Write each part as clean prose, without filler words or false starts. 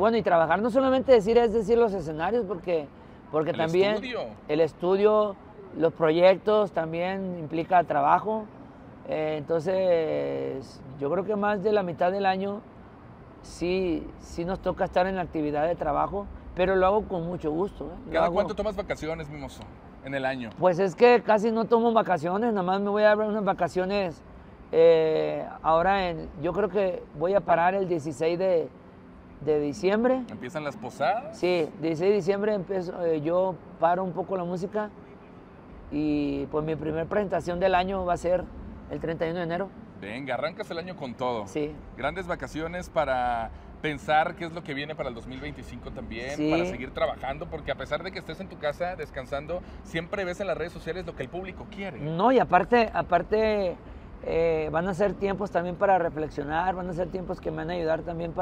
bueno, y trabajar no solamente es decir los escenarios, porque El también estudio. el estudio, los proyectos también implica trabajo. Entonces, yo creo que más de la mitad del año sí nos toca estar en la actividad de trabajo, pero lo hago con mucho gusto. ¿Cada cuánto tomas vacaciones, Mimoso, en el año? Pues es que casi no tomo vacaciones, nada más me voy a dar unas vacaciones. Ahora yo creo que voy a parar el 16 de diciembre. ¿Empiezan las posadas? Sí, 16 de diciembre yo paro un poco la música y pues mi primera presentación del año va a ser el 31 de enero. Venga, arrancas el año con todo. Sí. Grandes vacaciones para pensar qué es lo que viene para el 2025 también, Sí. para seguir trabajando, porque a pesar de que estés en tu casa descansando, siempre ves en las redes sociales lo que el público quiere. No, y aparte van a ser tiempos también para reflexionar, van a ser tiempos que me van a ayudar también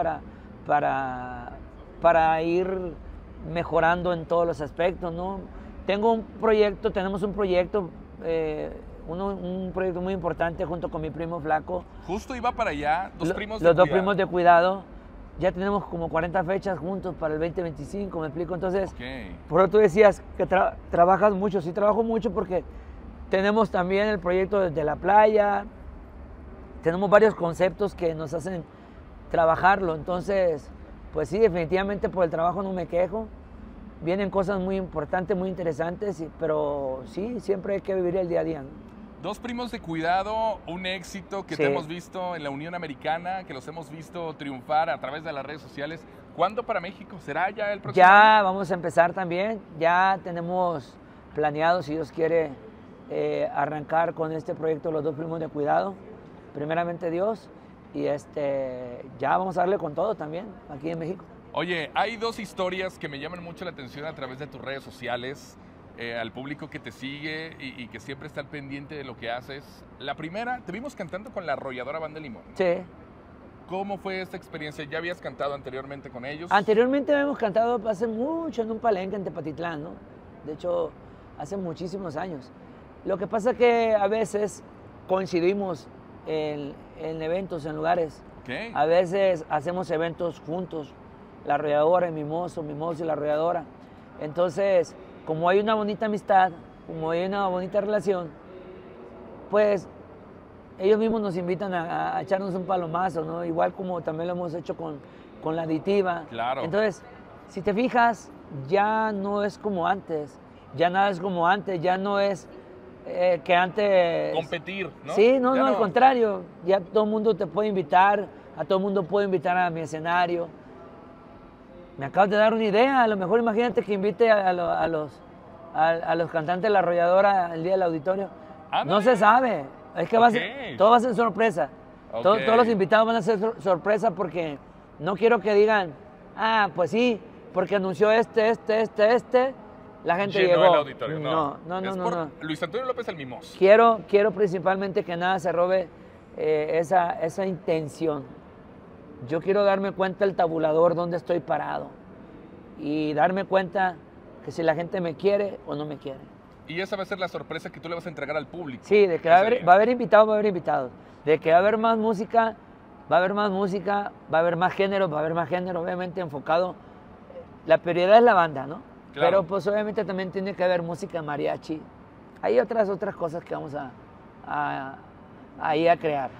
para ir mejorando en todos los aspectos, ¿no? Tenemos un proyecto, un proyecto muy importante junto con mi primo Flaco. Justo iba para allá, Los dos primos de cuidado. Ya tenemos como 40 fechas juntos para el 2025, ¿me explico? Entonces, por eso tú decías que trabajas mucho. Sí, trabajo mucho porque tenemos también el proyecto desde la playa, tenemos varios conceptos que nos hacen trabajarlo. Entonces, pues sí, definitivamente por el trabajo no me quejo. Vienen cosas muy importantes, muy interesantes, pero sí, siempre hay que vivir el día a día, ¿no? Dos primos de cuidado, un éxito que Sí. te hemos visto en la Unión Americana, que los hemos visto triunfar a través de las redes sociales. ¿Cuándo para México? ¿Será ya el próximo Ya año? vamos a empezar también, ya tenemos planeado, si Dios quiere, arrancar con este proyecto Los Dos Primos de Cuidado, primeramente Dios, y ya vamos a darle con todo también aquí en México. Oye, hay dos historias que me llaman mucho la atención a través de tus redes sociales, al público que te sigue y que siempre está al pendiente de lo que haces. La primera, te vimos cantando con la Arrolladora Banda Limón. Sí. ¿Cómo fue esta experiencia? ¿Ya habías cantado anteriormente con ellos? Anteriormente habíamos cantado hace mucho en un palenque en Tepatitlán, ¿no? De hecho, hace muchísimos años. Lo que pasa es que a veces coincidimos en eventos, en lugares. Okay. A veces hacemos eventos juntos, la Arrolladora y Mimoso y la Arrolladora. Entonces, como hay una bonita amistad, como hay una bonita relación, pues ellos mismos nos invitan a echarnos un palomazo, ¿no? Igual como también lo hemos hecho con la Aditiva. Claro. Entonces, si te fijas, ya no es como antes, ya nada es como antes, ya no es que antes... Competir, ¿no? Sí, no, Ya al contrario, ya todo el mundo te puede invitar, a todo el mundo puedo invitar a mi escenario. Me acabas de dar una idea, a lo mejor imagínate que invite a los cantantes de la Arrolladora el día del auditorio. No se sabe, es que todo va a ser sorpresa. Todos los invitados van a ser sorpresa porque no quiero que digan, pues sí, porque anunció la gente llenó llegó. el auditorio. No. Luis Antonio López el Mimoso. Quiero principalmente que nada se robe esa intención. Yo quiero darme cuenta el tabulador dónde estoy parado y darme cuenta que si la gente me quiere o no me quiere. Y esa va a ser la sorpresa que tú le vas a entregar al público. Sí, de que va a haber invitados. De que va a haber más música, va a haber más género, obviamente enfocado. La prioridad es la banda, ¿no? Claro. Pero pues obviamente también tiene que haber música mariachi. Hay otras cosas que vamos a crear.